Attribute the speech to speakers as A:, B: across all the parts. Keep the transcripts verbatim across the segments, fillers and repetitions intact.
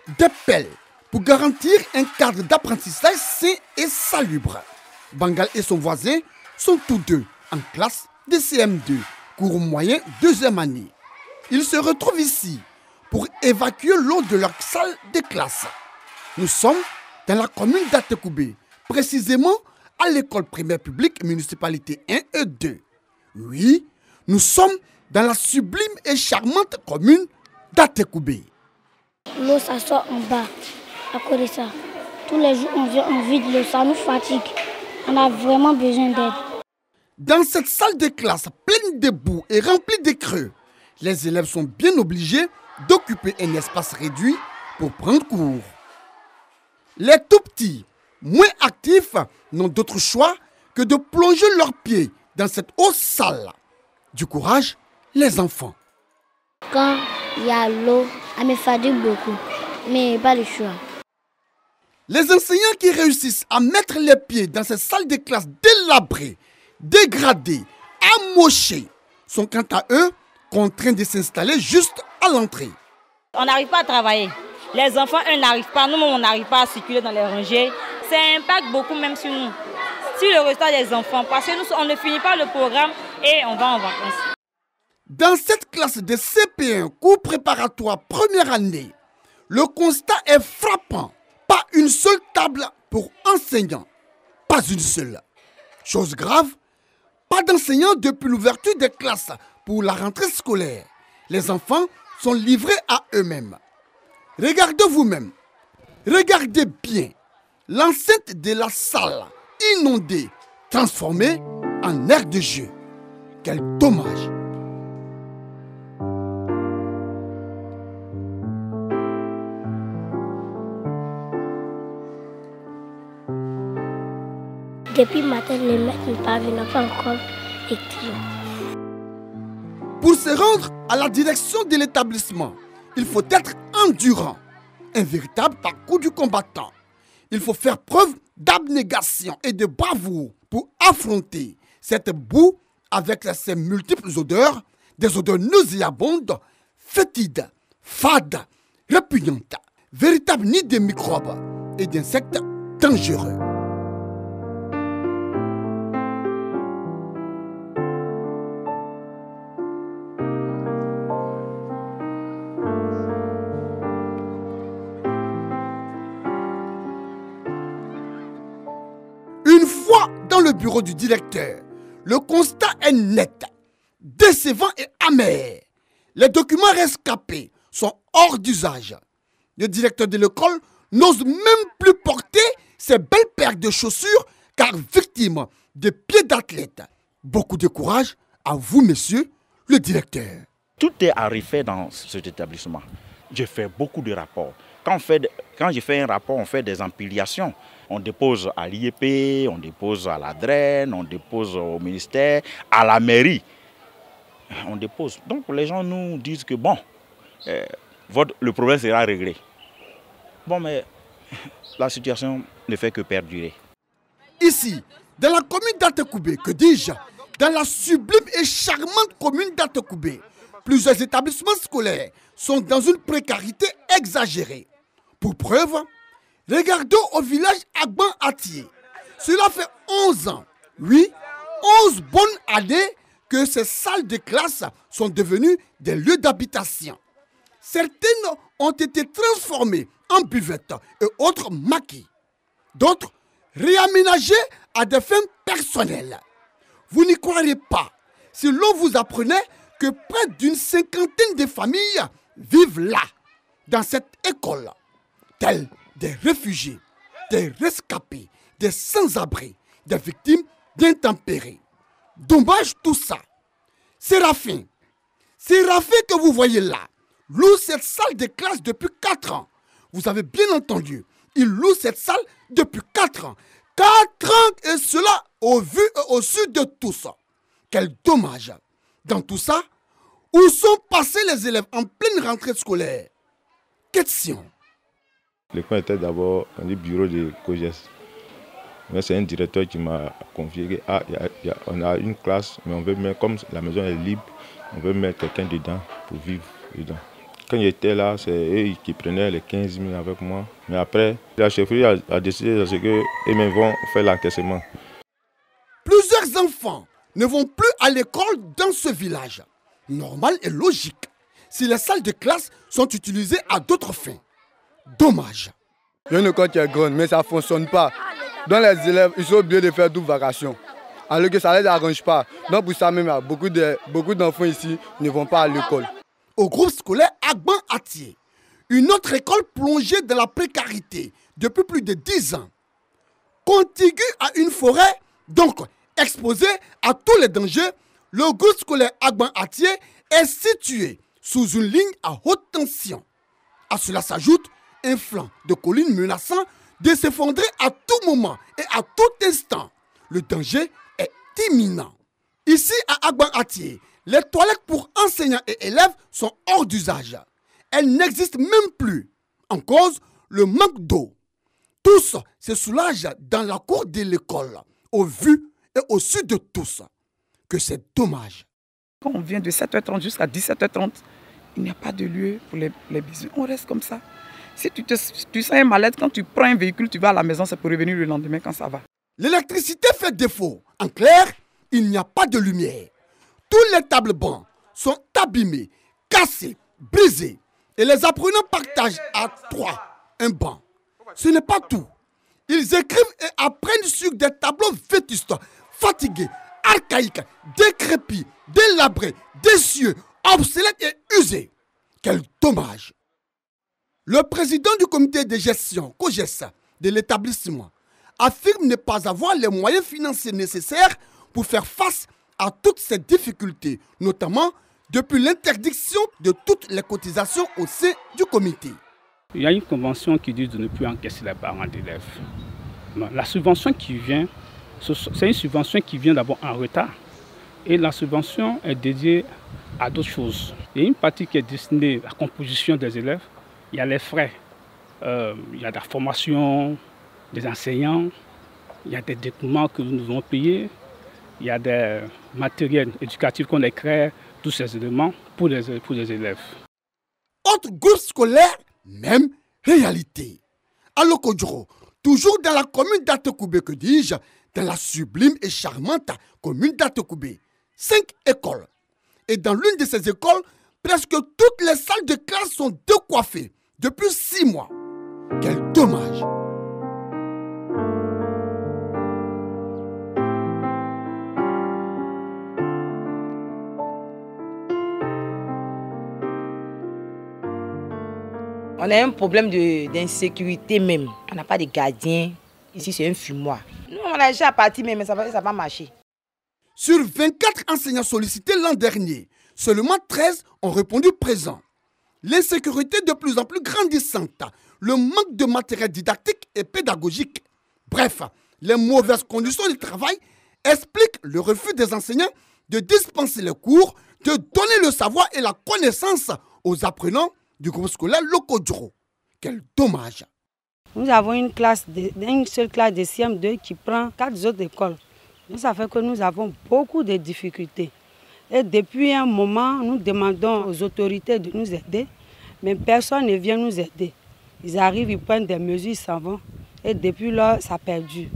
A: des pelles pour garantir un cadre d'apprentissage sain et salubre. Bangal et son voisin sont tous deux en classe de C M deux, cours moyen deuxième année. Ils se retrouvent ici pour évacuer l'eau de leur salle de classe. Nous sommes dans la commune d'Atekoubé, précisément à l'école primaire publique municipalité un et deux. Oui, nous sommes dans la sublime et charmante commune d'Atekoubé.
B: L'eau, ça sort en bas. À cause de ça, tous les jours, on vient, on vide l'eau, ça nous fatigue. On a vraiment besoin d'aide.
A: Dans cette salle de classe pleine de boue et remplie de creux, les élèves sont bien obligés d'occuper un espace réduit pour prendre cours. Les tout-petits, moins actifs, n'ont d'autre choix que de plonger leurs pieds dans cette eau sale. Du courage, les enfants.
B: Quand il y a l'eau, elle me fatigue beaucoup, mais pas le choix.
A: Les enseignants qui réussissent à mettre les pieds dans ces salles de classe délabrées, dégradées, amochées, sont quant à eux contraints de s'installer juste à l'entrée.
C: On n'arrive pas à travailler. Les enfants, eux, n'arrivent pas. Nous, on n'arrive pas à circuler dans les rangées. Ça impacte beaucoup même sur nous, sur le restant des enfants. Parce que nous, on ne finit pas le programme et on va en vacances.
A: Dans cette classe de C P un, cours préparatoire première année, le constat est frappant. Pas une seule table pour enseignants. Pas une seule. Chose grave, pas d'enseignants depuis l'ouverture des classes pour la rentrée scolaire. Les enfants sont livrés à eux-mêmes. Regardez vous-même. Regardez bien. L'enceinte de la salle, inondée, transformée en aire de jeu. Quel dommage.
B: Depuis matin, les maîtres ne parviennent pas encore écrire.
A: Pour se rendre à la direction de l'établissement, il faut être endurant, un véritable parcours du combattant. Il faut faire preuve d'abnégation et de bravoure pour affronter cette boue avec ses multiples odeurs, des odeurs nauséabondes, fétides, fades, répugnantes, véritables nids de microbes et d'insectes dangereux. Une fois dans le bureau du directeur, le constat est net, décevant et amer. Les documents rescapés sont hors d'usage. Le directeur de l'école n'ose même plus porter ses belles paires de chaussures car victime de pieds d'athlète. Beaucoup de courage à vous, monsieur le directeur.
D: Tout est à refaire dans cet établissement. J'ai fait beaucoup de rapports. Quand, on fait, quand j'ai fait un rapport, on fait des empilations. On dépose à l'I E P, on dépose à la D R E N, on dépose au ministère, à la mairie. On dépose. Donc les gens nous disent que bon, euh, votre, le problème sera réglé. Bon, mais la situation ne fait que perdurer.
A: Ici, dans la commune d'Atekoubé, que dis-je, dans la sublime et charmante commune d'Atekoubé, plusieurs établissements scolaires sont dans une précarité exagérée. Pour preuve, regardons au village Agban-Atié. Cela fait onze ans, oui, onze bonnes années que ces salles de classe sont devenues des lieux d'habitation. Certaines ont été transformées en buvettes et autres maquis. D'autres réaménagées à des fins personnelles. Vous n'y croirez pas si l'on vous apprenait que près d'une cinquantaine de familles vivent là, dans cette école, tels des réfugiés, des rescapés, des sans-abri, des victimes d'intempéries. Dommage tout ça. Séraphin, Séraphin que vous voyez là, loue cette salle de classe depuis quatre ans. Vous avez bien entendu, il loue cette salle depuis quatre ans. quatre ans et cela au vu et au su de tous. Quel dommage. Dans tout ça, où sont passés les élèves en pleine rentrée scolaire? Question.
E: L'école était d'abord un bureau de COGES. Mais c'est un directeur qui m'a confié que ah, y a, y a, on a une classe, mais on veut mettre, comme la maison est libre, on veut mettre quelqu'un dedans pour vivre dedans. Quand j'étais là, c'est eux qui prenaient les quinze mille avec moi. Mais après, la chefferie a, a décidé qu'eux-mêmes vont faire l'encaissement.
A: Plusieurs enfants ne vont plus à l'école dans ce village. Normal et logique, si les salles de classe sont utilisées à d'autres fins. Dommage.
F: Il y a une école qui est grande, mais ça ne fonctionne pas. Donc les élèves, ils sont obligés de faire double vacation. Alors que ça ne les arrange pas. Donc pour ça même, beaucoup de, beaucoup d'enfants ici ne vont pas à l'école.
A: Au groupe scolaire Agban-Atié, une autre école plongée dans la précarité depuis plus de dix ans. Contiguë à une forêt, donc exposée à tous les dangers, le groupe scolaire Agban-Atié est situé sous une ligne à haute tension. À cela s'ajoute un flanc de collines menaçant de s'effondrer à tout moment et à tout instant. Le danger est imminent. Ici à Agban-Atié, les toilettes pour enseignants et élèves sont hors d'usage. Elles n'existent même plus. En cause, le manque d'eau. Tous se soulagent dans la cour de l'école, au vu et au su de tous, que c'est dommage.
G: Quand on vient de sept heures trente jusqu'à dix-sept heures trente, il n'y a pas de lieu pour les, les bisous. On reste comme ça. Si tu, te, tu sens un mal-être, quand tu prends un véhicule, tu vas à la maison, c'est pour revenir le lendemain quand ça va.
A: L'électricité fait défaut. En clair, il n'y a pas de lumière. Tous les tables bancs sont abîmés, cassés, brisés. Et les apprenants partagent à trois un banc. Ce n'est pas tout. Ils écrivent et apprennent sur des tableaux vétustes, fatigués, archaïques, décrépits, délabrés, décieux, obsolètes et usés. Quel dommage! Le président du comité de gestion, COGES, de l'établissement, affirme ne pas avoir les moyens financiers nécessaires pour faire face à toutes ces difficultés, notamment depuis l'interdiction de toutes les cotisations au sein du comité.
H: Il y a une convention qui dit de ne plus encaisser les parents d'élèves. La subvention qui vient, c'est une subvention qui vient d'abord en retard. Et la subvention est dédiée à d'autres choses. Il y a une partie qui est destinée à la composition des élèves. Il y a les frais, euh, il y a la formation des enseignants, il y a des documents que nous devons payer, il y a des matériels éducatifs qu'on crée, tous ces éléments pour les, pour les élèves.
A: Autre groupe scolaire, même réalité. À Lokodjoro, toujours dans la commune d'Atekoubé, que dis-je, dans la sublime et charmante commune d'Atekoubé. Cinq écoles. Et dans l'une de ces écoles, presque toutes les salles de classe sont décoiffées depuis six mois. Quel dommage!
I: On a un problème d'insécurité même. On n'a pas de gardien. Ici, c'est un fumoir. Nous, on a déjà parti, mais ça va, ça va marcher.
A: Sur vingt-quatre enseignants sollicités l'an dernier, seulement treize ont répondu présent. L'insécurité de plus en plus grandissante, le manque de matériel didactique et pédagogique. Bref, les mauvaises conditions de travail expliquent le refus des enseignants de dispenser les cours, de donner le savoir et la connaissance aux apprenants du groupe scolaire Lokodjoro. Quel dommage!
J: Nous avons une, classe de, une seule classe de C M deux qui prend quatre autres écoles. Donc ça fait que nous avons beaucoup de difficultés. Et depuis un moment, nous demandons aux autorités de nous aider, mais personne ne vient nous aider. Ils arrivent, ils prennent des mesures, ils s'en vont. Et depuis là, ça perdure.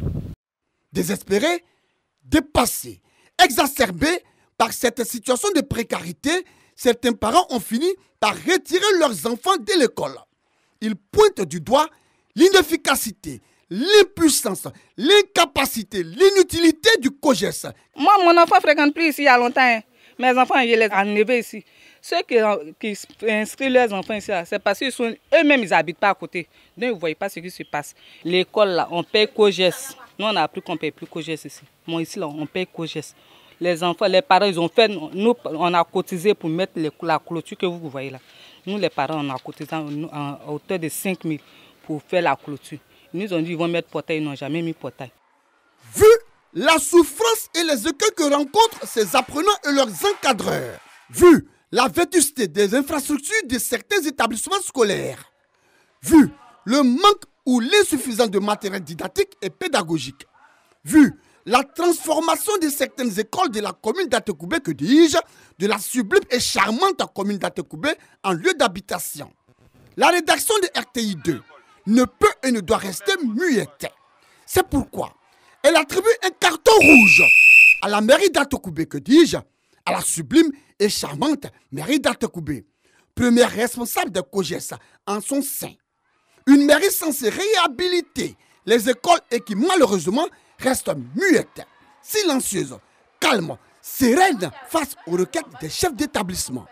A: Désespérés, dépassés, exacerbés par cette situation de précarité, certains parents ont fini par retirer leurs enfants de l'école. Ils pointent du doigt l'inefficacité, l'impuissance, l'incapacité, l'inutilité du COGES.
G: Moi, mon enfant ne fréquente plus ici il y a longtemps. Mes enfants, je les ai enlevés ici. Ceux qui, qui inscrivent leurs enfants ici, c'est parce qu'eux-mêmes, ils n'habitent pas à côté. Donc, ils ne voient pas ce qui se passe. L'école, là, on paye COGES. Nous, on a appris qu'on ne paye plus COGES ici. Moi, ici, là, on paye COGES. Les enfants, les parents, ils ont fait, nous, on a cotisé pour mettre les, la clôture que vous voyez là. Nous, les parents, on a cotisé à hauteur de cinq mille pour faire la clôture. Ils nous ont dit qu'ils vont mettre portail, ils n'ont jamais mis portail.
A: Vu la souffrance et les écueils que rencontrent ces apprenants et leurs encadreurs, vu la vétusté des infrastructures de certains établissements scolaires, vu le manque ou l'insuffisance de matériel didactique et pédagogique, vu la transformation de certaines écoles de la commune d'Atekoubé, que dis-je, de la sublime et charmante commune d'Atekoubé en lieu d'habitation. La rédaction de R T I deux ne peut et ne doit rester muette. C'est pourquoi elle attribue un carton rouge à la mairie d'Atekoubé, que dis-je, à la sublime et charmante mairie d'Atekoubé, première responsable de COJES en son sein. Une mairie censée réhabiliter les écoles et qui malheureusement reste muette, silencieuse, calme, sereine face aux requêtes des chefs d'établissement.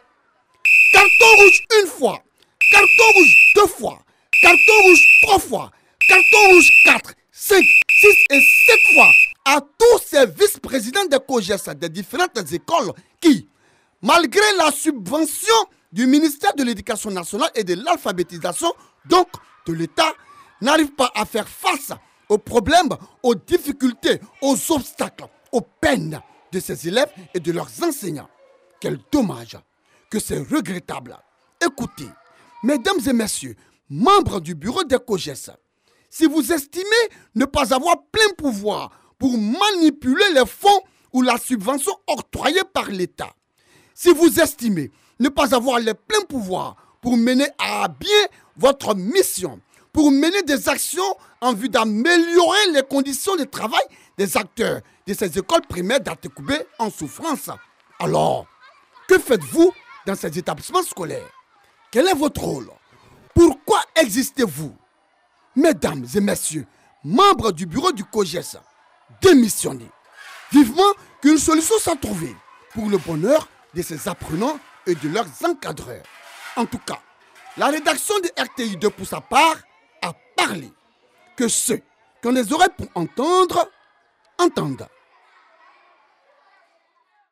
A: Carton rouge une fois, carton rouge deux fois, carton rouge trois fois, carton rouge quatre, cinq, six et sept fois à tous ces vice-présidents de COJES des différentes écoles qui, malgré la subvention du ministère de l'Éducation nationale et de l'alphabétisation, donc de l'État, n'arrivent pas à faire face aux problèmes, aux difficultés, aux obstacles, aux peines de ces élèves et de leurs enseignants. Quel dommage, que c'est regrettable. Écoutez, mesdames et messieurs, membres du bureau des COJES, si vous estimez ne pas avoir plein pouvoir pour manipuler les fonds ou la subvention octroyée par l'État, si vous estimez ne pas avoir les pleins pouvoirs pour mener à bien votre mission, pour mener des actions en vue d'améliorer les conditions de travail des acteurs de ces écoles primaires d'Atekoubé en souffrance, alors, que faites-vous dans ces établissements scolaires? Quel est votre rôle? Pourquoi existez-vous? Mesdames et messieurs, membres du bureau du COJES, démissionnez. Vivement qu'une solution soit trouvée pour le bonheur de ces apprenants et de leurs encadreurs. En tout cas, la rédaction de R T I deux pour sa part a parlé. Que ceux qui ont les oreilles pour entendre, entendent.